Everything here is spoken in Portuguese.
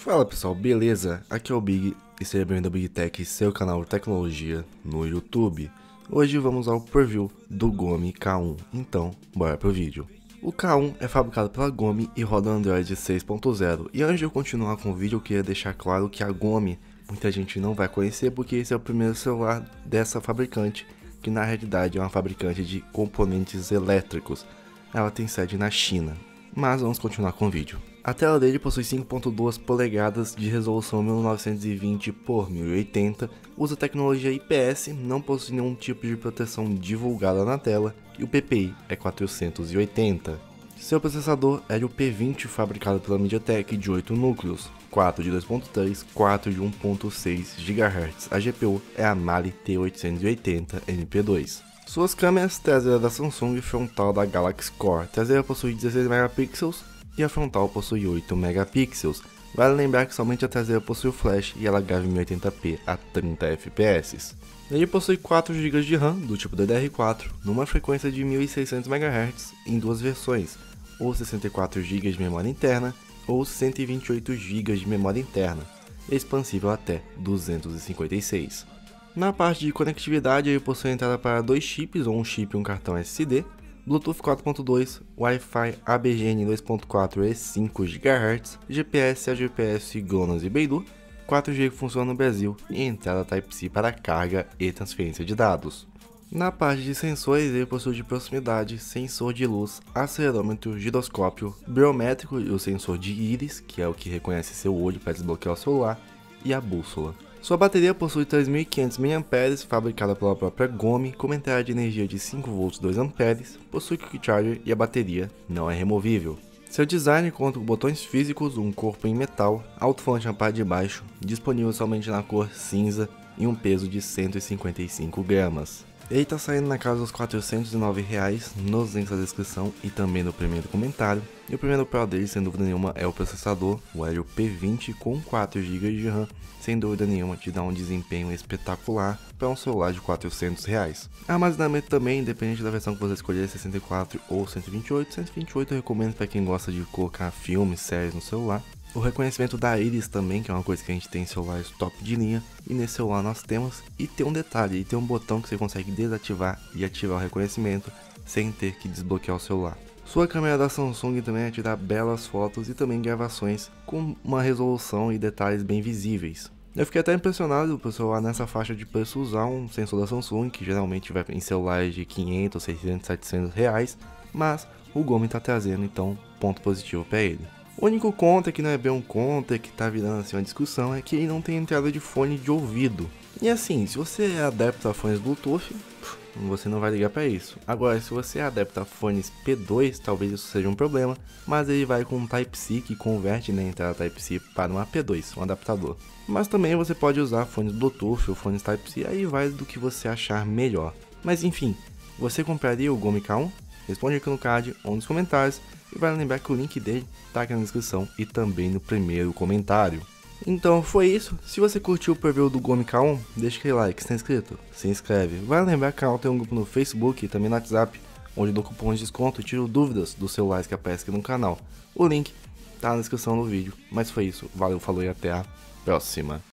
Fala pessoal, beleza? Aqui é o Big e seja bem-vindo ao Big Tech, seu canal de tecnologia no YouTube. Hoje vamos ao preview do Gome K1, então bora pro vídeo. O K1 é fabricado pela Gome e roda Android 6.0. E antes de eu continuar com o vídeo, eu queria deixar claro que a Gome muita gente não vai conhecer porque esse é o primeiro celular dessa fabricante, que na realidade é uma fabricante de componentes elétricos. Ela tem sede na China. Mas vamos continuar com o vídeo. A tela dele possui 5.2 polegadas de resolução 1920 por 1080, usa tecnologia IPS, não possui nenhum tipo de proteção divulgada na tela e o PPI é 480. Seu processador é o P20 fabricado pela MediaTek de 8 núcleos, 4 de 2.3, 4 de 1.6 GHz. A GPU é a Mali T880 MP2. Suas câmeras, traseira da Samsung e frontal da Galaxy Core. A traseira possui 16 megapixels e a frontal possui 8 megapixels. Vale lembrar que somente a traseira possui o flash e ela grava em 1080p a 30 fps. Ele possui 4 GB de RAM do tipo DDR4, numa frequência de 1600 MHz em duas versões, ou 64 GB de memória interna ou 128 GB de memória interna, expansível até 256. Na parte de conectividade, ele possui entrada para 2 chips ou um chip e um cartão SD, Bluetooth 4.2, Wi-Fi ABGN 2.4 e 5 GHz, GPS a GPS GLONASS e Beidou, 4G que funciona no Brasil e entrada Type-C para carga e transferência de dados. Na parte de sensores, ele possui de proximidade, sensor de luz, acelerômetro, giroscópio, biométrico e o sensor de íris, que é o que reconhece seu olho para desbloquear o celular, e a bússola. Sua bateria possui 3.500 mAh, fabricada pela própria Gome, com entrada de energia de 5V 2A, possui Quick Charger e a bateria não é removível. Seu design conta com botões físicos, um corpo em metal, alto-falante na parte de baixo, disponível somente na cor cinza e um peso de 155 gramas. Ele está saindo na casa dos R$ 409 nos links da descrição e também no primeiro comentário. E o primeiro pró dele, sem dúvida nenhuma, é o processador, o Helio P20 com 4 GB de RAM, sem dúvida nenhuma te dá um desempenho espetacular para um celular de R$ 400. Armazenamento também, independente da versão que você escolher, 64 ou 128. 128 eu recomendo para quem gosta de colocar filmes, séries no celular. O reconhecimento da íris também, que é uma coisa que a gente tem em celulares top de linha, e nesse celular nós temos. E tem um detalhe, e tem um botão que você consegue desativar e ativar o reconhecimento sem ter que desbloquear o celular. Sua câmera da Samsung também é tirar belas fotos e também gravações com uma resolução e detalhes bem visíveis. Eu fiquei até impressionado por celular nessa faixa de preço usar um sensor da Samsung, que geralmente vai em celulares de 500, 600, 700 reais, mas o Gome está trazendo, então ponto positivo para ele. O único contra, que não é bem um contra, que tá virando assim uma discussão, é que ele não tem entrada de fone de ouvido. E assim, se você é adepto a fones Bluetooth, você não vai ligar para isso. Agora, se você é adepto a fones P2, talvez isso seja um problema, mas ele vai com um Type-C que converte na entrada Type-C para uma P2, um adaptador. Mas também você pode usar fones Bluetooth ou fones Type-C, aí vai do que você achar melhor. Mas enfim, você compraria o Gome K1? Responde aqui no card ou nos comentários. E vale lembrar que o link dele tá aqui na descrição e também no primeiro comentário. Então foi isso. Se você curtiu o preview do Gome K1, deixa aquele like. Se não é inscrito, se inscreve. Vale lembrar que o canal tem um grupo no Facebook e também no WhatsApp, onde eu dou cupons de desconto e tiro dúvidas dos celulares que aparecem aqui no canal. O link tá na descrição do vídeo. Mas foi isso. Valeu, falou e até a próxima.